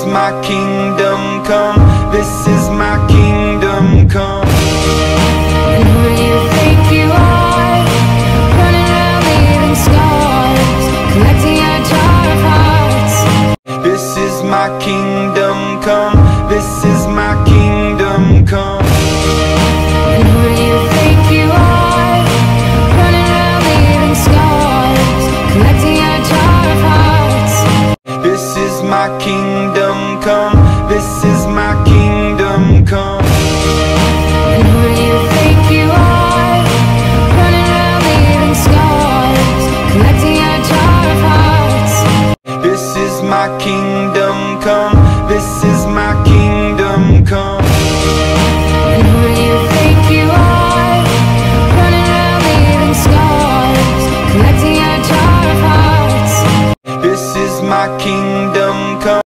my kingdom come. This is my kingdom come. And who do you think you are? Running around leaving scars, collecting your jar of hearts. This is my kingdom come. This is my kingdom come. And who do you think you are? Running around leaving scars, collecting your jar of hearts. This is my kingdom come. This is my kingdom come. And who do you think you are? Running around leaving scars, collecting your jar of hearts. This is my kingdom come. This is my kingdom come. And who do you